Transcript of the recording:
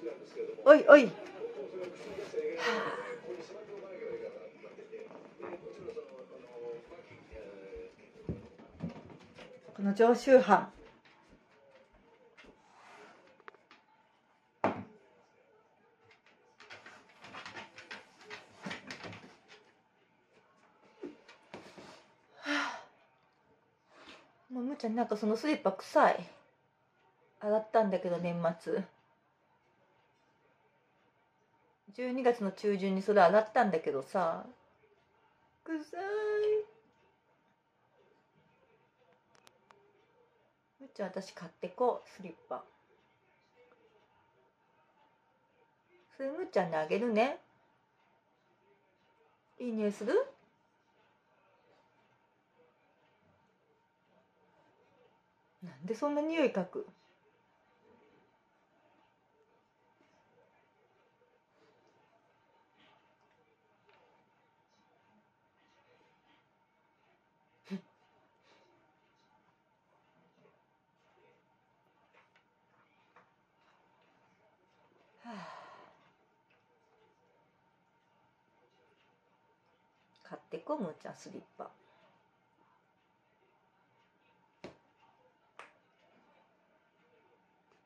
おいおい、はあ、この常習犯、もうむちゃんなんかそのスリッパ臭い。洗ったんだけど年末12月の中旬にそれ洗ったんだけどさ、臭い。むっちゃん私買ってこうスリッパ。それむっちゃんにあげるね。いい匂いする？なんでそんな匂い嗅く？はあ、買ってこむっちゃんスリッパ。